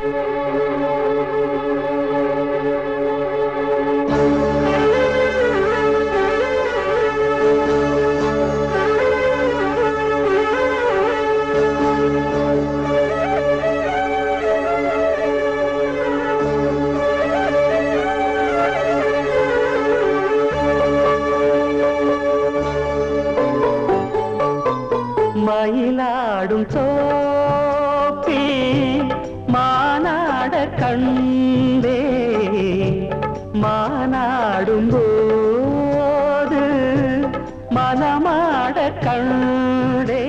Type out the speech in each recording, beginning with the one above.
மயிலாடும் தோப்பில் மானாட கண்டே மானாடும் போது மனமாட கண்டே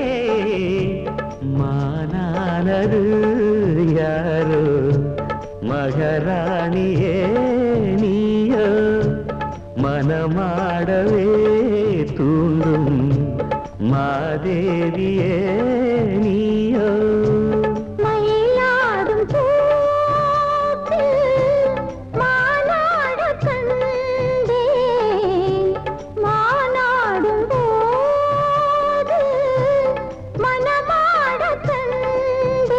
மானானது யாரோ மகாராணியே நீயோ மனமாடவே தூண்டும் மாதேவியே நீயோ மயிலாடும் தோப்பில் மானாட கண்டே மானாடும் போது மனமாட கண்டே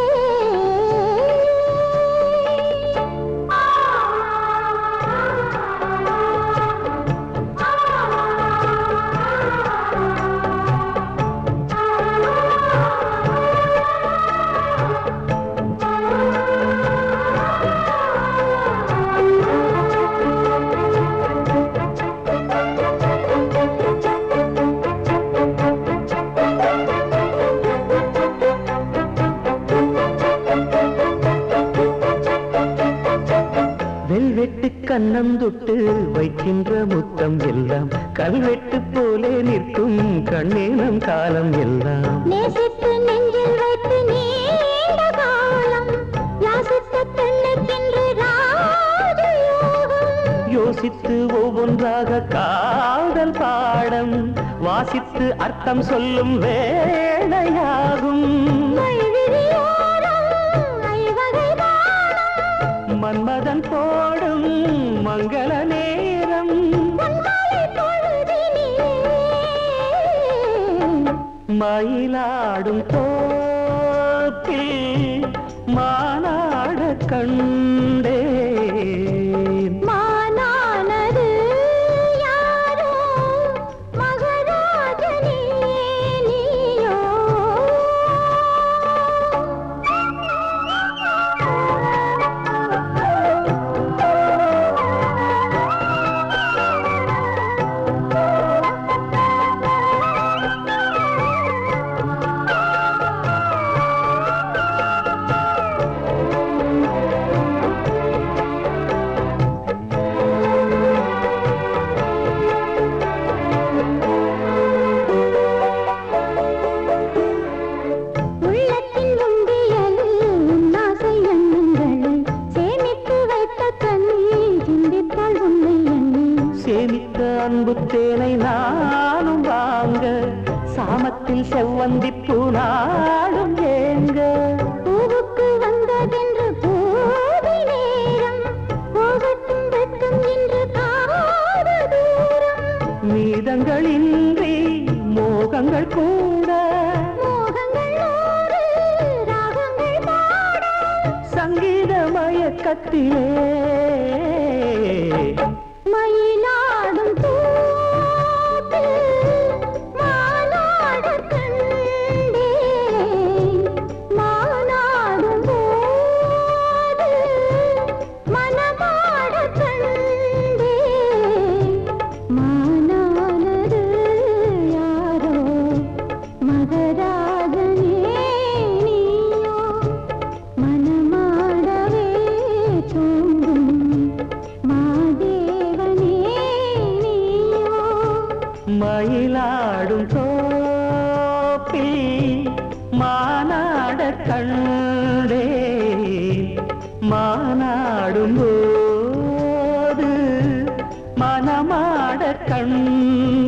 வெல்வெட்டு கண்ணந்தொட்டு வைக்கின்ற முத்தம் எல்லாம் கல்வெட்டு போலே நிற்கும் கண்ணேனம் காலம் எல்லாம் நேசித்து நெஞ்சில் வைத்து நீண்ட காலம் யாசித்த பெண்ணுக்கென்று ராஜயோகம் யோசித்து ஒவ்வொன்றாக காதல் பாடம் வாசித்து அர்த்தம் சொல்லும் வேளையாகும் மன்மதன் போடும் மங்கள நேரம் மயிலாடும் தோப்பில் மானாட கண்டே மானானது யாரோ மகாராஜனே நீயோ உள்ளத்தின் உண்டியலில் உன்னாசை எண்ணங்களை சேமித்து வைத்த கண்ணி சிந்தித்தாள் உன்னை எண்ணி சேமித்த அன்பு தேனை நானும் வாங்க சாமத்தில் செவ்வந்திப்பூ நாடும் ஏங்க பூவுக்கு வந்ததென்று போதை நேரம் போகட்டும் வெட்கம் என்று காத தூரம் மீதங்களின்றி மோகங்கள் கூட மோகங்கள் நூறு ராகங்கள் பாட சங்கீத மயக்கத்திலே மயிலாடும் தோப்பில் மானாட கண்டே மானாடும் போது மனமாட கண்டே மானானது யாரோ மகராஜனே நீயோ மனமாடவே தூண்டும் மாதேவனே நீயோ மயிலாடும் தோப்பில் மானாட கண்டே மானாடும் போது மனமாட கண்டே